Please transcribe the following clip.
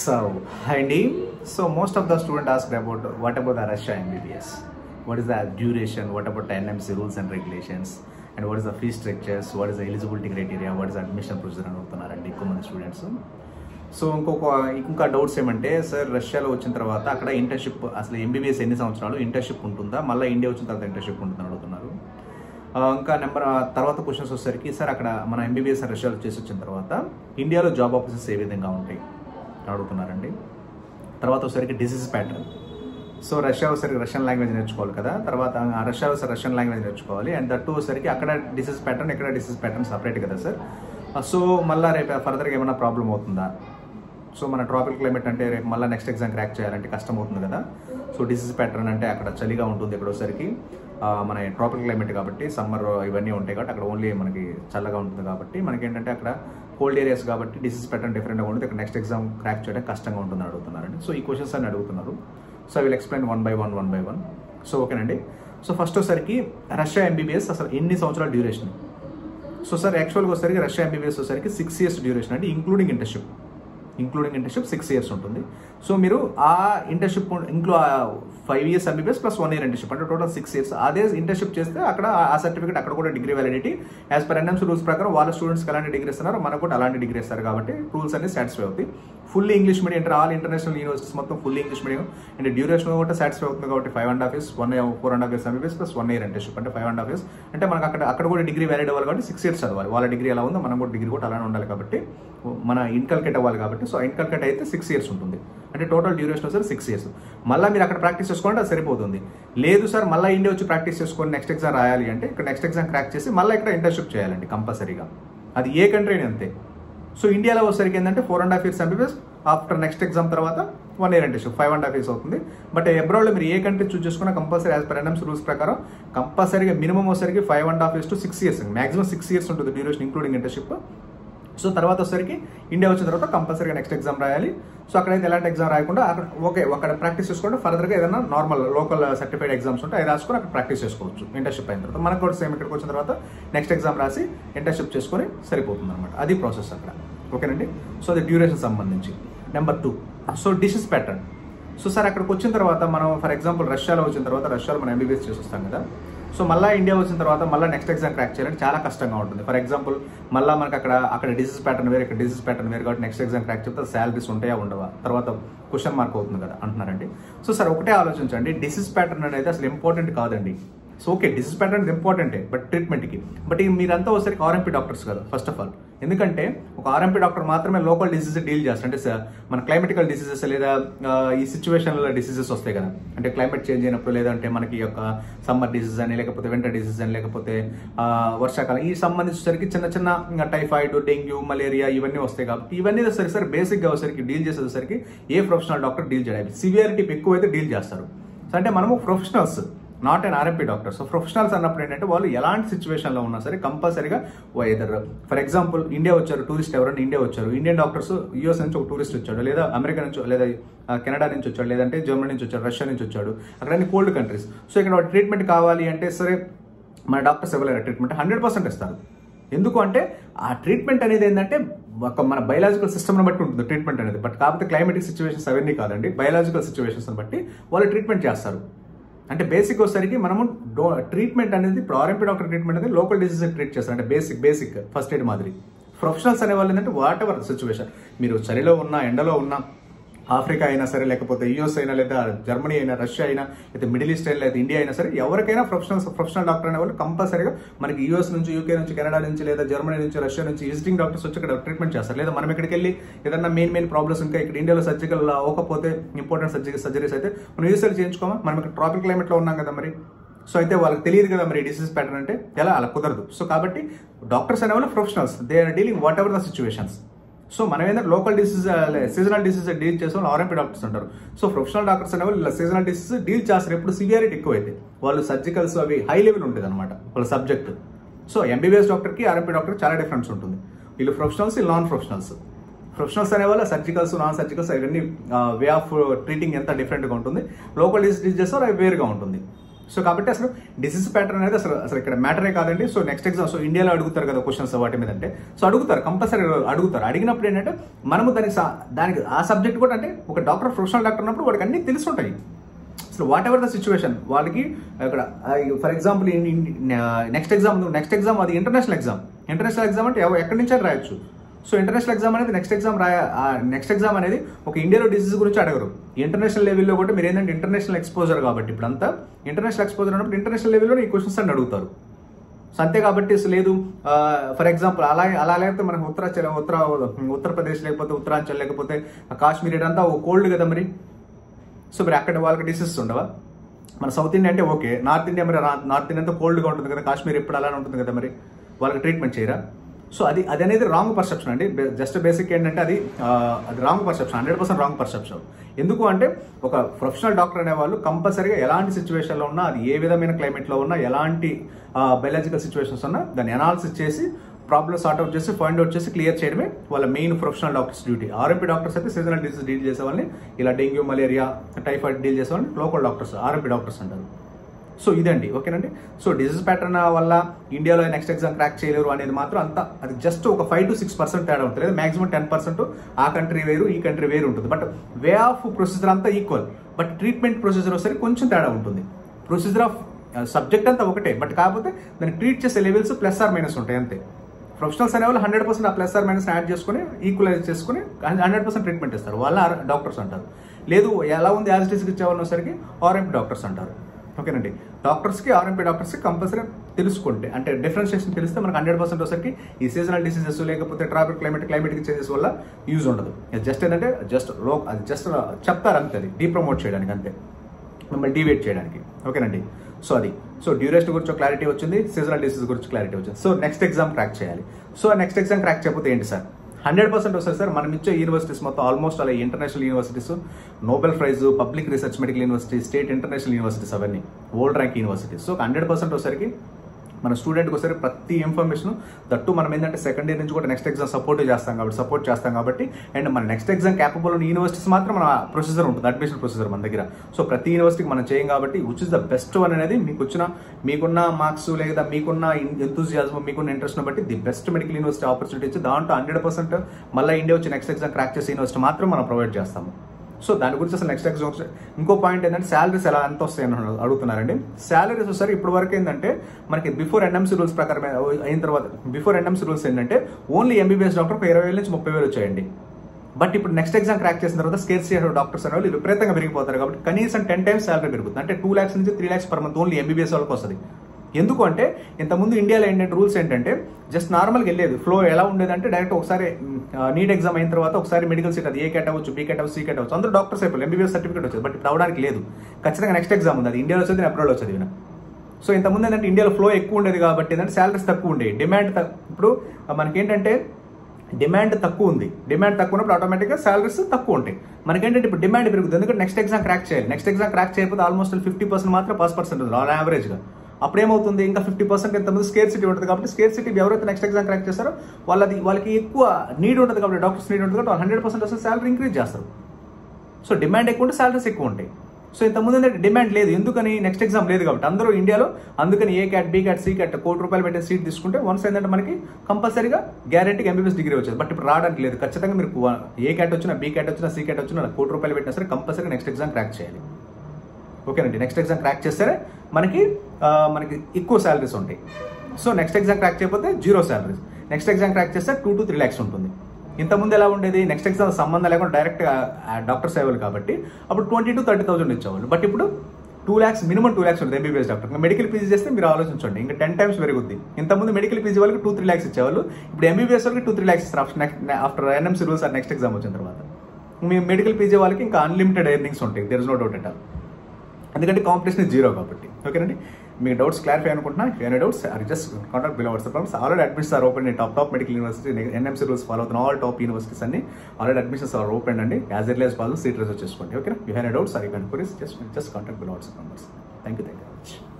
Hi Andy. So most of the students ask about what about the Russia MBBS? What is the duration? What about the NMC rules and regulations? And what is the fee structures? What is the eligibility criteria? What is the admission procedure అని అడుగుతున్నారండి ఎక్కువ మంది students. So ఇంకా doubts ఏమంటే sir రష్యాలో వచ్చిన తర్వాత అక్కడ ఇంటర్న్షిప్ అసలు ఎంబీబీఎస్ ఎన్ని సంవత్సరాలు ఇంటర్న్షిప్ ఉంటుందా, మళ్ళీ ఇండియా వచ్చిన తర్వాత ఇంటర్న్షిప్ ఉంటుందని అడుగుతున్నారు. ఇంకా తర్వాత క్వశ్చన్స్ వచ్చేసరికి సార్ అక్కడ మన ఎంబీబీఎస్ రష్యాలో చేసి వచ్చిన తర్వాత ఇండియాలో జాబ్ ఆపర్చునిటీస్ ఏ విధంగా ఉంటాయి అడుగుతున్నారండి. తర్వాత వచ్చేసరికి డిసీజ్ ప్యాటర్న్. సో రష్యా వచ్చేసరికి రష్యన్ లాంగ్వేజ్ నేర్చుకోవాలి కదా, తర్వాత రష్యాలో రష్యన్ లాంగ్వేజ్ నేర్చుకోవాలి. అండ్ దట్ వచ్చేసరికి అక్కడ డిసీజ్ ప్యాటర్న్ ఇక్కడ డిసీజ్ ప్యాటర్న్ సపరేట్ కదా సార్. సో మళ్ళీ రేపు ఫర్దర్గా ఏమైనా ప్రాబ్లం అవుతుందా? సో మన ట్రాపికల్ క్లైమేట్ అంటే రేపు మళ్ళీ నెక్స్ట్ ఎగ్జామ్ క్రాక్ చేయాలంటే కష్టం అవుతుంది కదా. సో డిసీజ్ ప్యాటర్న్ అంటే అక్కడ చలిగా ఉంటుంది, ఇక్కడ వచ్చేసరికి మన ట్రాపికల్ క్లైమేట్ కాబట్టి సమ్మర్ ఇవన్నీ ఉంటాయి కాబట్టి అక్కడ ఓన్లీ మనకి చల్లగా ఉంటుంది కాబట్టి మనకి ఏంటంటే అక్కడ కోల్డ్ ఏరియాస్ కాబట్టి డిసీజ్ ప్యాటర్న్ డిఫరెంట్గా ఉంటుంది, ఇక్కడ నెక్స్ట్ ఎగ్జామ్ క్రాక్ చేయడం కష్టంగా ఉంటుందని అడుగుతున్నారండి. సో ఈ క్వశ్చన్స్ అన్ని అడుగుతున్నారు. So I will explain one by one. So ఓకేనండి. సో ఫస్ట్ వచ్చేసరికి రష్యా ఎంబీబీఎస్ అసలు ఎన్ని సంవత్సరాల డ్యూరేషన్? సో సార్ యాక్చువల్గా వచ్చేసరికి రష్యా ఎంబీబీఎస్ వచ్చేసరికి 6 years డ్యూరేషన్ అండి, ఇంక్లూడింగ్ ఇంటర్న్షిప్ 6 years ఉంటుంది. సో మీరు ఆ ఇంటర్న్షిప్ ఇంట్లో 5 years MBBS plus 1 year internship అంటే టోటల్ 6 years. అదే ఇంటర్న్షిప్ చేస్తే అక్కడ ఆ సర్టిఫికేట్ అక్కడ కూడా degree validity as per NMC rules ప్రకారం వాళ్ళ స్టూడెంట్స్కి ఎలాంటి డిగ్రీ ఇస్తున్నారు మనకు కూడా అలాంటి డిగ్రీ ఇస్తారు కాబట్టి రూల్స్ అన్ని సాటిస్ఫై అవుతాయి. ఫుల్లీ ఇంగ్లీష్ మీడియం అంటే ఆల్ ఇంటర్నేషనల్ యూనివర్సిటీస్ మొత్తం fully English medium and duration కూడా సాటిస్ఫై అవుతుంది కాబట్టి 5.5 years 4.5 years MBBS plus 1 year internship అంటే 5.5 years. అంటే మనకు అక్కడ కూడా డిగ్రీ వ్యాలిడ్ అవ్వాలి కాబట్టి 6 years చదవాలి. వాళ్ళ డిగ్రీ ఎలా ఉందో మనం కూడా డిగ్రీ కూడా అలానే ఉండాలి కాబట్టి మన ఇన్కల్కేట్ అవ్వాలి కాబట్టి సో ఇన్కల్కేట్ అయితే 6 years ఉంటుంది. అంటే టోటల్ డ్యూరేషన్ వచ్చేసి 6 years. మళ్ళీ మీరు అక్కడ ప్రాక్టీస్ చేసుకోండి అది సరిపోతుంది. లేదు సార్ మళ్ళీ ఇండియా వచ్చి ప్రాక్టీస్ చేసుకొని నెక్స్ట్ ఎగ్జామ్ రాయాలి అంటే ఇక్కడ నెక్స్ట్ ఎగ్జామ్ క్రాక్ చేసి మళ్ళీ ఇక్కడ ఇంటర్న్షిప్ చేయాలండి కంపల్సరీగా. అది ఏ కంట్రీ అంతే. సో ఇండియాలో వచ్చేసరికి ఏంటంటే 4.5 years MBBS after next exam తర్వాత 1 year ఇంటర్న్షిప్ 5.5 years అవుతుంది. బట్ అబ్రాడ్లో మీరు ఏ కంట్రీ చూస్ చేసుకున్నా compulsory as per NMC rules ప్రకారం కంపల్సరీగా మినిమం వచ్చేసరికి 5.5 years to 6 years maximum 6 years ఉంటుంది డ్యూరేషన్ ఇంక్లూడింగ్ ఇంటర్న్షిప్. సో తర్వాత వచ్చేసరికి ఇండియా వచ్చిన తర్వాత కంపల్సరీగా నెక్స్ట్ ఎగ్జామ్ రాయాలి. సో అక్కడైతే ఎలాంటి ఎగ్జామ్ రాయకుండా అక్కడ ప్రాక్టీస్ చేసుకుంటే ఫర్దర్గా ఏదైనా నార్మల్ లోకల్ సర్టిఫైడ్ ఎగ్జామ్స్ ఉంటే అవి రాసుకొని అక్కడ ప్రాక్టీస్ చేసుకోవచ్చు ఇంటర్న్షిప్ అయిన తర్వాత. మనకు కూడా సేమ్ ఇక్కడికి వచ్చిన తర్వాత నెక్స్ట్ ఎగ్జామ్ రాసి ఇంటర్న్షిప్ చేసుకొని సరిపోతుంది అనమాట. అది ప్రాసెస్ అక్కడ. ఓకేనండి. సో అది డ్యూరేషన్ సంబంధించి. Number 2 so disease pattern. So sir అక్కడికి వచ్చిన తర్వాత మనం ఫర్ ఎగ్జాంపుల్ రష్యాలో వచ్చిన తర్వాత రష్యాలో మనం ఎంబీబీఎస్ చేసి వస్తాం కదా. సో మళ్ళీ ఇండియా వచ్చిన తర్వాత మళ్ళీ నెక్స్ట్ ఎగ్జామ్ క్రాక్ చేయాలంటే చాలా కష్టంగా ఉంటుంది. ఫర్ ఎగ్జాంపుల్ మళ్ళీ మనకు అక్కడ డిసీజ్ ప్యాటర్న్ వేరు ఇక్కడ డిసీజ్ ప్యాటర్న్ వేరు కాబట్టి నెక్స్ట్ ఎగ్జామ్ క్రాక్ చెప్తే శాలరీస్ ఉంటాయా ఉండవా తర్వాత క్వశ్చన్ మార్క్ అవుతుంది కదా అంటున్నారండి. సో సార్ ఒకటే ఆలోచించండి, డిసీజ్ ప్యాటర్న్ అనేది అసలు ఇంపార్టెంట్ కాదండి. సో ఓకే డిసీజ్ ప్యాటర్న్ ఇంపార్టెంటే బట్ ట్రీట్మెంట్కి. బట్ మీరంతా ఒకసారి ఆర్ఎంపీ డాక్టర్స్ కదా ఫస్ట్ ఆఫ్ ఆల్. ఎందుకంటే ఒక ఆర్ఎంపీ డాక్టర్ మాత్రమే లోకల్ డిసీజెస్ డీల్ చేస్తారు. అంటే మన క్లైమేటికల్ డిసీజెస్ లేదా ఈ సిచ్యువేషన్లో డిసీజెస్ వస్తాయి కదా, అంటే క్లైమేట్ చేంజ్ అయినప్పుడు లేదంటే మనకి యొక్క సమ్మర్ డిసీజ్ అని లేకపోతే వింటర్ డిసీజ్ అని లేకపోతే వర్షాకాలం ఈ సంబంధించేసరికి చిన్న టైఫాయిడ్ డెంగ్యూ మలేరియా ఇవన్నీ వస్తాయి కాబట్టి ఇవన్నీ సరే బేసిక్గా వచ్చేసరికి డీల్ చేసేసరికి ఏ ప్రొఫెషనల్ డాక్టర్ డీల్ చేయాలి. సివియారిటీ ఎక్కువ అయితే డీల్ చేస్తారు. సో అంటే మనము professionals not and RMP doctor. So professionals అన్నప్పుడు ఏంటంటే వాళ్ళు ఎలాంటి సిచ్యువేషన్లో ఉన్నా సరే కంపల్సరీగా ఎదర్ ఫర్ ఎగ్జాంపుల్ ఇండియా వచ్చారు టూరిస్ట్ ఎవరైనా ఇండియా వచ్చారు ఇండియన్ డాక్టర్స్ యూఎస్ నుంచి ఒక టూరిస్ట్ వచ్చాడు లేదా అమెరికా నుంచి లేదా కెనడా నుంచి వచ్చాడు లేదంటే జర్మనీ నుంచి వచ్చాడు రష్యా నుంచి వచ్చాడు అక్కడ అన్ని కోల్డ్ కంట్రీస్. సో ఇక్కడ ట్రీట్మెంట్ కావాలి అంటే సరే మన డాక్టర్స్ ఇవ్వలేరు ట్రీట్మెంట్ 100% ఇస్తారు. ఎందుకు అంటే ఆ ట్రీట్మెంట్ అనేది ఏంటంటే ఒక మన బయలాజికల్ సిస్టమ్ని బట్టి ఉంటుంది ట్రీట్మెంట్ అనేది. బట్ కాకపోతే క్లైమేటిక్ సిచ్యువేషన్స్ అవన్నీ కాదండి, బయలాజికల్ సిచ్యువేషన్స్ బట్టి వాళ్ళు ట్రీట్మెంట్ చేస్తారు. అంటే బేసిక్ వచ్చేసరికి మనము ట్రీట్మెంట్ అనేది ఇప్పుడు ఆర్ఎంపీ డాక్టర్ ట్రీట్మెంట్ అనేది లోకల్ డిసీజ్ ట్రీట్ చేస్తారు. అంటే బేసిక్ ఫస్ట్ ఎయిడ్ మాదిరి. ప్రొఫెషనల్స్ అనే వాళ్ళు ఏంటంటే వాట్ ఎవర్ సిచ్యువేషన్ మీరు చలిలో ఉన్నా ఎండలో ఉన్నా ఆఫ్రికా అయినా సరే లేకపోతే యూఎస్ అయినా లేదా జర్మనీ అయినా రష్యా అయినా లేదా మిడిల్ ఈస్ట్ అయినా లేదా ఇండియా అయినా సరే ఎవరికైనా ప్రొఫెషనల్ డాక్టర్ అనే వాళ్ళు కంపల్సరీగా మనకి యూఎస్ నుంచి యూకే నుంచి కెనడా నుంచి లేదా జర్మనీ నుంచి రష్యా నుంచి విజిటింగ్ డాక్టర్స్ వచ్చి ఇక్కడ ట్రీట్మెంట్ చేస్తారు. లేదా మనం ఇక్కడికి వెళ్ళి ఏదైనా మెయిన్ ప్రాబ్లమ్స్ ఇంకా ఇక్కడ ఇండియాలో సర్జికల్ అవ్వకపోతే ఇంపార్టెంట్ సర్జరీస్ అయితే మనం యూఎస్ఎల్ చేయించుకోమా, మనం ఇక్కడ ట్రాపికల్ క్లైమేట్లో ఉన్నాం కదా మరి. సో అయితే వాళ్ళకి తెలియదు కదా మరి డిసీజ్ ప్యాటర్న్ అంటే ఎలా అలా కుదరదు. సో కాబట్టి డాక్టర్స్ అనేవాళ్ళు professionals they are dealing whatever the situations. So మనం ఏంటంటే local disease seasonal disease deal చేసే వాళ్ళు ఆర్ఎంపీ డాక్టర్స్ ఉంటారు. సో ప్రొఫెషనల్ డాక్టర్స్ అనేవాళ్ళు సీజనల్ డిసీజ్ డీల్ చేస్తారు ఎప్పుడు సివియారిటీ ఎక్కువ అయితే వాళ్ళు సర్జికల్స్ అవి హై లెవెల్ ఉంటుంది అనమాట వాళ్ళ సబ్జెక్ట్. సో ఎంబీబీఎస్ డాక్టర్కి ఆర్ఎంపీ డాక్టర్ చాలా డిఫరెన్స్ ఉంటుంది. వీళ్ళు ప్రొఫెషనల్స్ వీళ్ళు నాన్ ప్రొఫెషనల్స్ అనేవాళ్ళు సర్జికల్స్ నాన్ సర్జికల్స్ అవన్నీ వే ఆఫ్ ట్రీటింగ్ ఎంత డిఫరెంట్గా ఉంటుంది. లోకల్ డిసీజ్ చేస్తారు అవి వేరుగా ఉంటుంది. సో కాబట్టి అసలు డిసీజ్ ప్యాటర్న్ అనేది అసలు ఇక్కడ మ్యాటరే కాదండి. సో నెక్స్ట్ ఎగ్జామ్, సో ఇండియాలో అడుగుతారు కదా క్వశ్చన్స్ వాటి మీద అంటే, సో అడుగుతారు, కంపల్సరీ అడుగుతారు. అడిగినప్పుడు ఏంటంటే మనము దానికి ఆ సబ్జెక్ట్ కూడా అంటే ఒక డాక్టర్, ప్రొఫెషనల్ డాక్టర్ ఉన్నప్పుడు వాడికి అన్ని తెలిసి ఉంటాయి. So whatever the situation వాళ్ళకి ఇక్కడ ఫర్ ఎగ్జాంపుల్ నెక్స్ట్ ఎగ్జామ్ అది ఇంటర్నేషనల్ ఎగ్జామ్ అంటే ఎక్కడి నుంచి అని రాయొచ్చు. సో ఇంటర్నేషనల్ ఎగ్జామ్ అనేది నెక్స్ట్ ఎగ్జామ్ అనేది ఒక ఇండియాలో డిసీజ్ గురించి అడగరు. ఇంటర్నేషనల్ లెవెల్లో కూడా మీరు ఏంటంటే ఇంటర్నేషనల్ ఎక్స్పోజర్ కాబట్టి ఇప్పుడు అంతా ఇంటర్నేషనల్ ఎక్స్పోజర్ ఉన్నప్పుడు ఇంటర్నేషనల్ లెవెల్లో ఈ క్వశ్చన్స్ అని అడుగుతారు. సో అంతే కాబట్టి లేదు ఫర్ ఎగ్జాంపుల్ అలా లేకపోతే మనకు ఉత్తరప్రదేశ్ లేకపోతే ఉత్తరాంచల్ లేకపోతే కాశ్మీర్ ఇదంతా కోల్డ్ కదా మరి. సో మరి అక్కడ వాళ్ళకి డిసీజెస్ ఉండవా? మన సౌత్ ఇండియా అంటే ఓకే, నార్త్ ఇండియా మరి నార్త్ ఇండియా అంతా కోల్డ్గా ఉంటుంది కదా, కాశ్మీర్ ఎప్పుడు అలానే ఉంటుంది కదా, మరి వాళ్ళకి ట్రీట్మెంట్ చేయరా? సో అది అనేది రాంగ్ పర్సెప్షన్ అండి. జస్ట్ బేసిక్ ఏంటంటే అది రాంగ్ పర్సెప్షన్, 100% రాంగ్ పర్సెప్షన్. ఎందుకు అంటే ఒక ప్రొఫెషనల్ డాక్టర్ అనేవాళ్ళు కంపల్సరీగా ఎలాంటి సిచ్యువేషన్లో ఉన్నా, అది ఏ విధమైన క్లైమేట్లో ఉన్నా, ఎలాంటి బయలాజికల్ సిచ్యువేషన్స్ ఉన్నా దాన్ని అనాలిసిస్ చేసి ప్రాబ్లమ్ సార్ట్అవుట్ చేసి ఫైండ్ అవుట్ చేసి క్లియర్ చేయడమే వాళ్ళ main professional doctors duty. RMP doctors అయితే సీజనల్ డిసీజ్ డీల్ చేసే వాళ్ళని, ఇలా డెంగ్యూ, మలేరియా, టైఫాయిడ్ డీల్ చేసే వాళ్ళని లోకల్ డాక్టర్స్, ఆర్ఎంపీ డాక్టర్స్ అంటారు. సో ఇదండి, ఓకేనండి. సో డిసీజ్ ప్యాటర్న్ వల్ల ఇండియాలో నెక్స్ట్ ఎగ్జామ్ క్రాక్ చేయలేరు అనేది మాత్రం అది జస్ట్ ఒక 5 to 6% తేడా ఉంటుంది, లేదా మాక్సిమం 10%. ఆ కంట్రీ వేరు, ఈ కంట్రీ వేరు ఉంటుంది. బట్ వే ఆఫ్ ప్రొసీజర్ అంతా ఈక్వల్, బట్ ట్రీట్మెంట్ ప్రొసీజర్ వచ్చేసరికి కొంచెం తేడా ఉంటుంది. ప్రొసీజర్ ఆఫ్ సబ్జెక్ట్ అంతా ఒకటే, బట్ కాకపోతే దాన్ని ట్రీట్ చేసే లెవెల్స్ +or- ఉంటాయి అంతే. ప్రొఫెషనల్స్ అనేవాళ్ళు 100% ఆ +or- యాడ్ చేసుకుని ఈక్వలైజ్ చేసుకుని 100% ట్రీట్మెంట్ ఇస్తారు, వాళ్ళ డాక్టర్స్ అంటారు. లేదు ఎలా ఉంది యాజ్ ఇట్ ఈస్కి ఇచ్చేవాళ్ళసరికి ఆర్ఎంపీ డాక్టర్స్ అంటారు. ఓకేనండి. డాక్టర్స్కి, ఆర్ఎంపీ డాక్టర్స్కి కంపల్సరీ తెలుసుకుంటే అంటే డిఫరెన్షియేషన్ తెలిస్తే మనకు 100% వచ్చరికి ఈ సీజనల్ డిసీజెస్ లేకపోతే ట్రాఫిక్ క్లైమేటిక్ చేంజెస్ వల్ల యూజ్ ఉండదు. జస్ట్ ఏంటంటే జస్ట్ చెప్తారు అంతే, అది డీప్రమోట్ చేయడానికి అంతే, మిమ్మల్ని డివేట్ చేయడానికి. ఓకేనండి. సో డ్యూరేషన్ గురించి క్లారిటీ వచ్చింది, సీజనల్ డిసీజ్ గురించి క్లారిటీ వచ్చింది. సో నెక్స్ట్ ఎగ్జామ్ క్రాక్ చేయాలి. సో నెక్స్ట్ ఎగ్జామ్ క్రాక్ చేయకపోతే ఏంటి సార్? 100% వస్తుంది సార్. మనం ఇచ్చే యూనివర్సిటీస్ మొత్తం ఆల్మోస్ట్ అలా international universities, Nobel prize, public research medical university, state international universities, అవన్నీ వరల్డ్ ర్యాంక్ యూనివర్సిటీస్. సో 100% వచ్చేసరికి మన స్టూడెంట్కి వచ్చేసరికి ప్రతి ఇన్ఫర్మేషన్ దట్టు మనం ఏంటంటే సెకండ్ ఇయర్ నుంచి కూడా నెక్స్ట్ ఎగ్జామ్ సపోర్ట్ చేస్తాం కాబట్టి అండ్ మన నెక్స్ట్ ఎగ్జామ్ క్యాపబుల్ ఉన్న యూనివర్సిటీస్ మాత్రం మన ప్రొసీజర్ ఉంటుంది, అడ్మిషన్ ప్రొసీజర్ మన దగ్గర. సో ప్రతి యూనివర్సిటీకి మనం చేయం కాబట్టి which is the best one అనేది మీకున్న మార్క్స్ లేదా మీకున్న ఎంతూజియాజం, మీకున్న ఇంట్రెస్ట్ బట్టి the best medical university opportunity ఇచ్చి దాంట్లో 100% మళ్ళీ ఇండియా వచ్చి నెక్స్ట్ ఎగ్జామ్ క్రాక్ చేసే యూనివర్సిటీ మాత్రం మనం ప్రొవైడ్ చేస్తాము. సో దాని గురించి అసలు నెక్స్ట్ ఎగ్జామ్ ఇంకో పాయింట్ ఏంటంటే శాలరీస్ ఎంత వస్తాయని అడుగుతున్నారండి. శాలరీస్ వచ్చేసరి ఇప్పటి వరకు ఏంటంటే మనకి బిఫోర్ ఎన్ఎంసీ రూల్స్ ప్రకారం అయిన తర్వాత బిఫోర్ ఎన్ఎంసీ రూల్స్ ఏంటంటే ఓన్లీ ఎంబీబీఎస్ డాక్టర్ 20,000 నుంచి 30,000 వచ్చాయండి. బట్ ఇప్పుడు నెక్స్ట్ ఎగ్జామ్ క్రాక్ చేసిన తర్వాత స్కేర్సిటీ డాక్టర్స్ అనే వాళ్ళు విపరీతంగా పెరిగిపోతారు కాబట్టి కనీసం 10 times శాలరీ పెరుగుతుంది. అంటే 2 lakhs నుంచి 3 lakhs per month only MBBS వాళ్ళకి వస్తుంది. ఎందుకు అంటే ఇంతకుముందు ఇండియాలో ఏంటంటే రూల్స్ ఏంటంటే జస్ట్ నార్మల్గా వెళ్ళేది ఫ్లో ఎలా ఉండేదంటే డైరెక్ట్ ఒకసారి నీట్ ఎగ్జామ్ అయిన తర్వాత ఒకసారి మెడికల్ సీట్, అది ఏ క్యాట్ అవ్వచ్చు, బీ క్యాట్ అవ్వచ్చు, సి క్యాట్ అవ్వచ్చు, అందరూ డాక్టర్స్ అయిపోయి ఎంబీబీఎస్ సర్టిఫికేట్ వచ్చేది. బట్ ఇప్పుడు అవడానికి లేదు, ఖచ్చితంగా నెక్స్ట్ ఎగ్జామ్ ఉంది, అది ఇండియాలో వచ్చేది, అబ్రాడ్ వచ్చేది. సో ఇంతకుముందు ఏంటంటే ఇండియాలో ఫ్లో ఎక్కువ ఉండేది కాబట్టి ఏంటంటే శాలరీస్ తక్కువ ఉండేవి, డిమాండ్ ఇప్పుడు మనకేంటంటే డిమాండ్ తక్కువ ఉంది. డిమాండ్ తక్కువ ఉన్నప్పుడు ఆటోమేటిక్గా శాలరీస్ తక్కువ ఉంటాయి. మనకేంటంటే ఇప్పుడు డిమాండ్ పెరుగుతుంది, ఎందుకంటే నెక్స్ట్ ఎగ్జామ్ క్రాక్ చేయాలి. నెక్స్ట్ ఎగ్జామ్ క్రాక్ చేయకపోతే ఆల్మోస్ట్ 50% మాత్రం పాస్% ఉంది ఆన్ యావరేజ్గా. అప్పుడు ఏమవుతుంది, ఇంకా 50% ఎంతమంది స్కేర్సిటీ ఉంటుంది కాబట్టి స్కేర్సిటీ ఎవరైతే నెక్స్ట్ ఎగ్జామ్ క్రాక్ చేస్తారో వాళ్ళకి ఎక్కువ నీడ్ ఉంటుంది కాబట్టి, డాక్టర్స్ నీడ్ ఉంటుంది కాబట్టి 100% అసలు శాలరీ ఇంక్రీజ్ చేస్తారు. సో డిమాండ్ ఎక్కువ ఉంటే శాలరీస్ ఎక్కువ ఉంటాయి. సో ఇంతకుముందు ఏంటంటే డిమాండ్ లేదు, ఎందుకని నెక్స్ట్ ఎగ్జామ్ లేదు కాబట్టి అందరూ ఇండియాలో, అందుకని A cat, B cat, C cat ₹1,00,000 పెట్టే సీట్ తీసుకుంటే వన్స్ ఏంటంటే మనకి కంపల్సరీగా గ్యారెంటీగా ఎంబీబీఎస్ డిగ్రీ వచ్చేది. బట్ ఇప్పుడు రావడానికి లేదు, ఖచ్చితంగా మీరు ఏ క్యాట్ వచ్చినా, బీ క్యాట్ వచ్చినా, సి క్యాట్ వచ్చినా ₹1,00,000 పెట్టినా సరే కంపల్సరీ నెక్స్ట్ ఎగ్జామ్ క్రాక్ చేయాలి. ఓకేనండి. నెక్స్ట్ ఎగ్జామ్ క్రాక్ చేస్తేనే మనకి ఎక్కువ శాలరీస్ ఉంటాయి. సో నెక్స్ట్ ఎగ్జామ్ క్రాక్ చేయకపోతే 0 శాలరీస్. నెక్స్ట్ ఎగ్జామ్ క్రాక్ చేస్తే 2 to 3 lakhs ఉంటుంది. ఇంతకుముందు ఎలా ఉండేది, నెక్స్ట్ ఎగ్జామ్ సంబంధం లేకుండా డైరెక్ట్ డాక్టర్స్ అయ్యేవాళ్ళు కాబట్టి అప్పుడు 20,000 to 30,000 ఇచ్చేవాళ్ళు. బట్ ఇప్పుడు 2 lakhs, మినిమం 2 lakhs ఉంటుంది ఎంబీబీఎస్ డాక్టర్. మెడికల్ పీజీ చేస్తే మీరు ఆలోచించండి, ఇంకా 10 times పెరుగుద్ది. ఇంతకుముందు మెడికల్ పీజీ వాళ్ళకి 2-3 lakhs ఇచ్చేవాళ్ళు, ఇప్పుడు ఎంబీబీఎస్ వాళ్ళకి 2-3 lakhs ఇస్తారు after NMC rules next exam వచ్చిన తర్వాత. మీ మెడికల్ పీజీ వాళ్ళకి ఇంకా అన్లిమిటెడ్ ఎర్నింగ్స్ ఉంటాయి, there is no doubt at all. ఎందుకంటే కాంపిటీషన్ 0 కాబట్టి. ఓకేనండి. మీకు డౌట్స్ క్లారిఫై అనుకుంటున్నా. If any doubts are just contact below WhatsApp. Already admissions are open in top medical university, NMC rules follow అవుతున్న all top universities అన్ని already admissions are open అండి. As early as possible seat reserve చేసుకోండి. Okay. You have any doubts or you can queries just contact below WhatsApp numbers. Thank you.